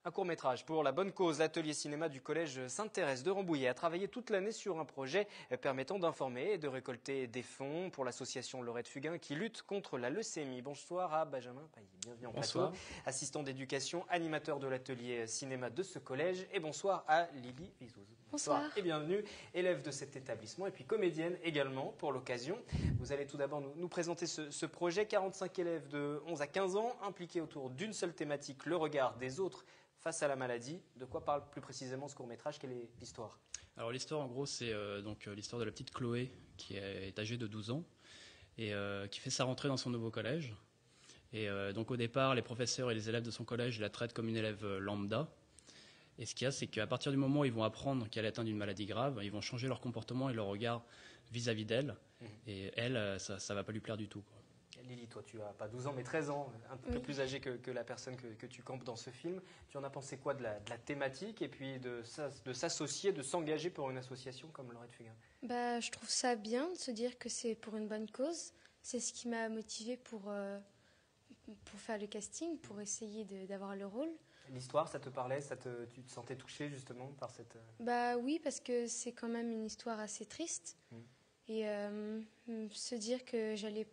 Un court-métrage pour la bonne cause. L'atelier cinéma du collège Sainte-Thérèse de Rambouillet a travaillé toute l'année sur un projet permettant d'informer et de récolter des fonds pour l'association Laurette Fugain qui lutte contre la leucémie. Bonsoir à Benjamin Pailly, bienvenue en plateau, assistant d'éducation, animateur de l'atelier cinéma de ce collège. Et bonsoir à Lily Vizouze. Bonsoir. Et bienvenue, élève de cet établissement et puis comédienne également pour l'occasion. Vous allez tout d'abord nous présenter ce projet. 45 élèves de 11 à 15 ans impliqués autour d'une seule thématique, le regard des autres face à la maladie. De quoi parle plus précisément ce court-métrage? Quelle est l'histoire? Alors l'histoire en gros c'est l'histoire de la petite Chloé qui est âgée de 12 ans et qui fait sa rentrée dans son nouveau collège. Et donc au départ les professeurs et les élèves de son collège la traitent comme une élève lambda. Et ce qu'il y a c'est qu'à partir du moment où ils vont apprendre qu'elle est atteinte d'une maladie grave, ils vont changer leur comportement et leur regard vis-à-vis d'elle. Et elle, ça va pas lui plaire du tout, quoi. Lily, toi, tu as pas 12 ans, mais 13 ans, un peu plus âgée que la personne que tu campes dans ce film. Tu en as pensé quoi de la thématique et puis de s'associer, de s'engager pour une association comme Laurette Fugain? Je trouve ça bien de se dire que c'est pour une bonne cause. C'est ce qui m'a motivée pour faire le casting, pour essayer d'avoir le rôle. L'histoire, ça te parlait, tu te sentais touchée justement par cette... Oui, parce que c'est quand même une histoire assez triste. Et se dire que j'allais...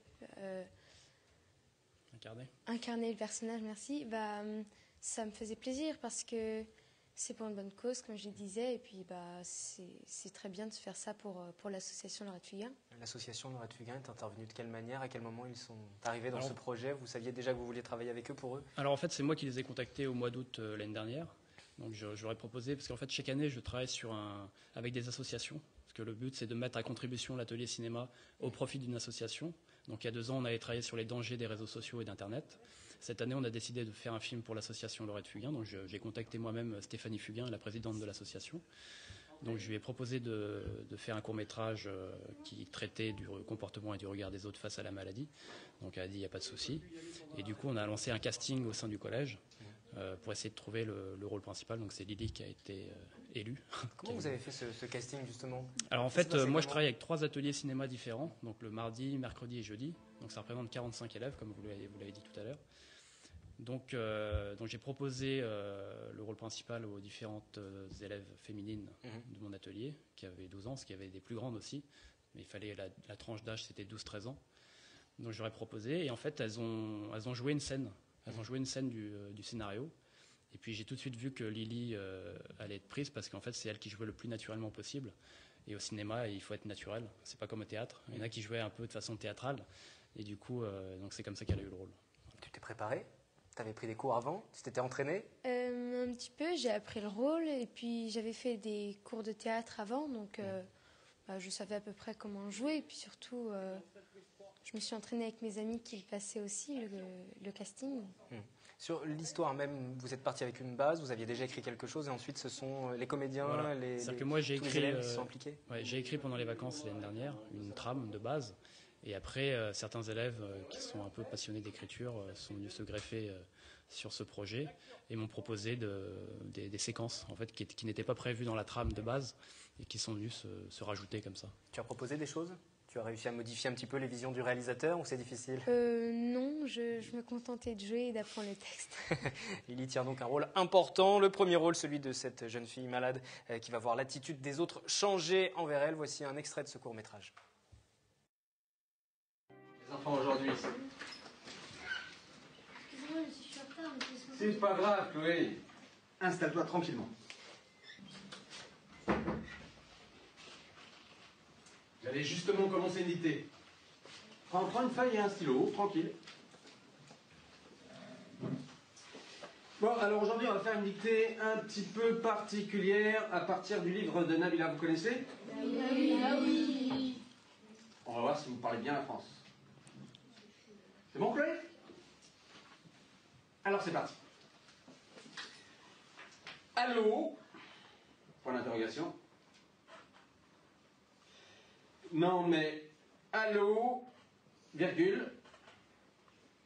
Incarner le personnage, merci. Ça me faisait plaisir parce que c'est pour une bonne cause, comme je le disais. Et puis, c'est très bien de faire ça pour l'association Laurette Fugain. L'association Laurette Fugain est intervenue de quelle manière? À quel moment ils sont arrivés dans ce projet? Vous saviez déjà que vous vouliez travailler avec eux pour eux? Alors en fait, c'est moi qui les ai contactés au mois d'août l'année dernière. Donc je leur ai proposé, parce qu'en fait chaque année je travaille avec des associations, parce que le but c'est de mettre à contribution l'atelier cinéma au profit d'une association. Donc il y a 2 ans on avait travaillé sur les dangers des réseaux sociaux et d'Internet. Cette année on a décidé de faire un film pour l'association Laurette Fugain, donc j'ai contacté moi-même Stéphanie Fugain, la présidente de l'association. Donc je lui ai proposé de faire un court-métrage qui traitait du comportement et du regard des autres face à la maladie. Donc elle a dit il n'y a pas de souci. Et du coup on a lancé un casting au sein du collège pour essayer de trouver le rôle principal. Donc c'est Lily qui a été élue. Comment vous avez fait ce casting justement? Alors en fait moi je travaille avec 3 ateliers cinéma différents, donc le mardi, mercredi et jeudi. Donc ça représente 45 élèves comme vous l'avez dit tout à l'heure. Donc j'ai proposé le rôle principal aux différentes élèves féminines de mon atelier, qui avaient 12 ans, parce qu'il y avait des plus grandes aussi, mais il fallait la tranche d'âge, c'était 12-13 ans. Donc j'aurais proposé, et en fait elles ont joué une scène. Elles ont joué une scène du scénario. Et puis j'ai tout de suite vu que Lily allait être prise, parce qu'en fait c'est elle qui jouait le plus naturellement possible. Et au cinéma, il faut être naturel, c'est pas comme au théâtre. Il y en a qui jouaient un peu de façon théâtrale, et du coup, donc c'est comme ça qu'elle a eu le rôle. Tu t'es préparée? Tu avais pris des cours avant? Tu t'étais entraînée? Un petit peu, j'ai appris le rôle et puis j'avais fait des cours de théâtre avant, donc je savais à peu près comment jouer. Et puis surtout, je me suis entraînée avec mes amis qui le passaient aussi, le casting. Sur l'histoire même, vous êtes parti avec une base, vous aviez déjà écrit quelque chose et ensuite ce sont les comédiens, C'est-à-dire que moi j'ai tous les élèves qui se sont impliqués? J'ai écrit pendant les vacances l'année dernière une trame de base. Et après, certains élèves qui sont un peu passionnés d'écriture sont venus se greffer sur ce projet et m'ont proposé des séquences en fait, qui n'étaient pas prévues dans la trame de base et qui sont venus se rajouter comme ça. Tu as proposé des choses? Tu as réussi à modifier un petit peu les visions du réalisateur ou c'est difficile? Non, je me contentais de jouer et d'apprendre les textes. Lily tient donc un rôle important. Le premier rôle, celui de cette jeune fille malade qui va voir l'attitude des autres changer envers elle. Voici un extrait de ce court-métrage. Les enfants aujourd'hui. Excusez-moi, je suis en retard, mais C'est pas grave, Chloé. Installe-toi tranquillement. J'allais justement commencer une dictée. Prends une feuille et un stylo, tranquille. Bon, alors aujourd'hui, on va faire une dictée un petit peu particulière à partir du livre de Nabila. Vous connaissez? oui. On va voir si vous parlez bien la France. C'est bon, Chloé? Alors, c'est parti. Allô? Point d'interrogation. Non, mais... Allô? Virgule.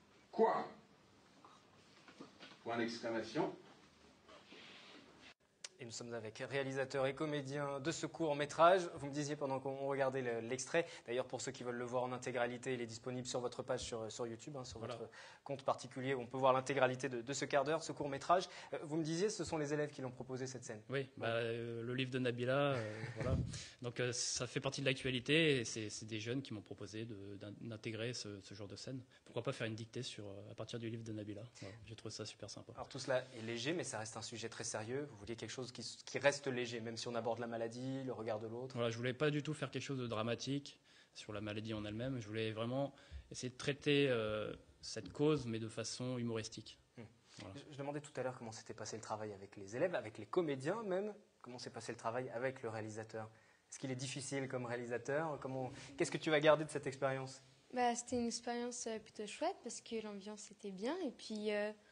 Quoi? Point d'exclamation. Et nous sommes avec réalisateur et comédien de ce court-métrage. Vous me disiez pendant qu'on regardait l'extrait, d'ailleurs pour ceux qui veulent le voir en intégralité, il est disponible sur votre page sur YouTube, sur votre compte particulier où on peut voir l'intégralité de ce quart d'heure, ce court-métrage. Vous me disiez, ce sont les élèves qui l'ont proposé cette scène. Oui, le livre de Nabila, voilà. Donc ça fait partie de l'actualité et c'est des jeunes qui m'ont proposé d'intégrer ce genre de scène. Pourquoi pas faire une dictée à partir du livre de Nabila. Voilà, j'ai trouvé ça super sympa. Alors tout cela est léger, mais ça reste un sujet très sérieux. Vous vouliez quelque chose qui reste léger, même si on aborde la maladie, le regard de l'autre. Voilà, je voulais pas du tout faire quelque chose de dramatique sur la maladie en elle-même. Je voulais vraiment essayer de traiter cette cause, mais de façon humoristique. Voilà. Je demandais tout à l'heure comment s'était passé le travail avec les élèves, avec les comédiens même. Comment s'est passé le travail avec le réalisateur? Est-ce qu'il est difficile comme réalisateur? Qu'est-ce que tu vas garder de cette expérience? C'était une expérience plutôt chouette parce que l'ambiance était bien et puis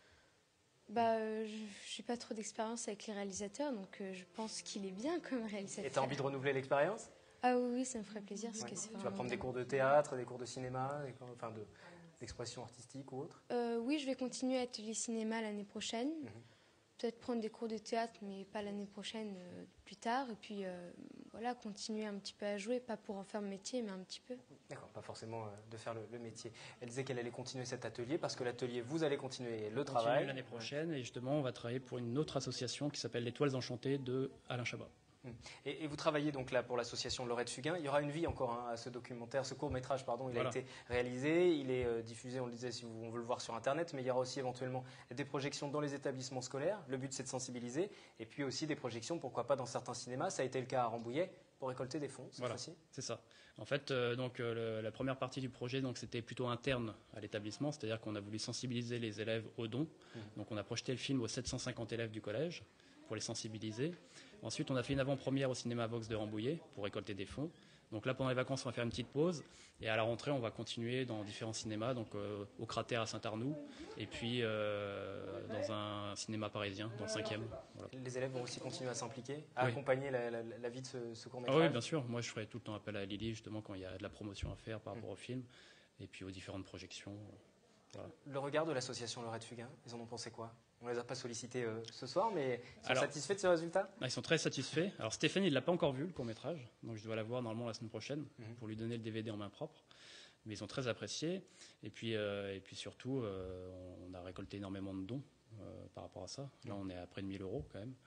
j'ai pas trop d'expérience avec les réalisateurs donc je pense qu'il est bien comme réalisateur. Et tu as envie de renouveler l'expérience? Ah oui, ça me ferait plaisir parce que c'est Tu vas prendre des cours de théâtre, des cours de cinéma, d'expression artistique ou autre? Oui, je vais continuer à atelier cinéma l'année prochaine. Peut-être prendre des cours de théâtre, mais pas l'année prochaine, plus tard. Et puis voilà, continuer un petit peu à jouer, pas pour en faire mon métier, mais un petit peu. D'accord, pas forcément de faire le métier. Elle disait qu'elle allait continuer cet atelier parce que l'atelier, vous allez continuer le travail. L'année prochaine et justement, on va travailler pour une autre association qui s'appelle les Toiles Enchantées de Alain Chabat. Et vous travaillez donc là pour l'association Lorette Fugain. Il y aura une vie encore à ce documentaire, ce court-métrage, pardon. Il a été réalisé, il est diffusé, on le disait, si on veut le voir sur Internet, mais il y aura aussi éventuellement des projections dans les établissements scolaires. Le but, c'est de sensibiliser. Et puis aussi des projections, pourquoi pas, dans certains cinémas. Ça a été le cas à Rambouillet pour récolter des fonds, cette fois-ci. C'est ça. En fait, la première partie du projet, c'était plutôt interne à l'établissement, c'est-à-dire qu'on a voulu sensibiliser les élèves aux dons. Donc on a projeté le film aux 750 élèves du collège pour les sensibiliser. Ensuite, on a fait une avant-première au cinéma Vox de Rambouillet pour récolter des fonds. Donc là, pendant les vacances, on va faire une petite pause. Et à la rentrée, on va continuer dans différents cinémas, donc au Cratère à Saint-Arnoux, et puis dans un cinéma parisien, dans le 5e. Voilà. Les élèves vont aussi continuer à s'impliquer, à accompagner la vie de ce court-métrage. Oui, bien sûr. Moi, je ferai tout le temps appel à Lily, justement, quand il y a de la promotion à faire par rapport au film, et puis aux différentes projections. Voilà. Le regard de l'association Lorette Fugain, ils en ont pensé quoi? On ne les a pas sollicités ce soir, mais ils sont satisfaits de ce résultat? Ils sont très satisfaits. Alors Stéphane, il ne l'a pas encore vu, le court-métrage, donc je dois la voir normalement la semaine prochaine pour lui donner le DVD en main propre. Mais ils ont très apprécié. Et puis surtout, on a récolté énormément de dons par rapport à ça. Là, on est à près de 1 000 € quand même.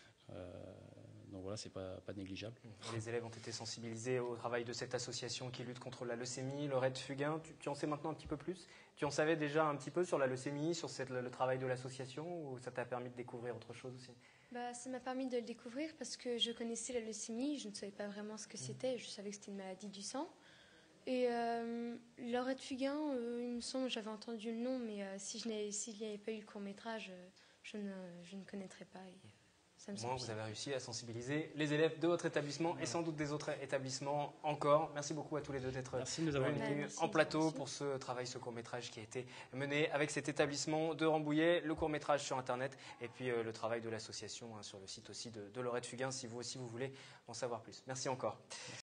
Donc voilà, c'est pas négligeable. Les élèves ont été sensibilisés au travail de cette association qui lutte contre la leucémie, Lorette Fugain. Tu en sais maintenant un petit peu plus? Tu en savais déjà un petit peu sur la leucémie, sur le travail de l'association, ou ça t'a permis de découvrir autre chose aussi? Ça m'a permis de le découvrir parce que je connaissais la leucémie, je ne savais pas vraiment ce que c'était, je savais que c'était une maladie du sang. Et Lorette Fugain, il me semble, j'avais entendu le nom, mais s'il n'y avait pas eu le court-métrage, je ne connaîtrais pas. Moi, vous avez réussi à sensibiliser les élèves de votre établissement et sans doute des autres établissements encore. Merci beaucoup à tous les deux d'être venus en plateau pour ce travail, ce court-métrage qui a été mené avec cet établissement de Rambouillet, le court-métrage sur Internet et puis le travail de l'association sur le site aussi de Lorette Fugain si vous aussi vous voulez en savoir plus. Merci encore.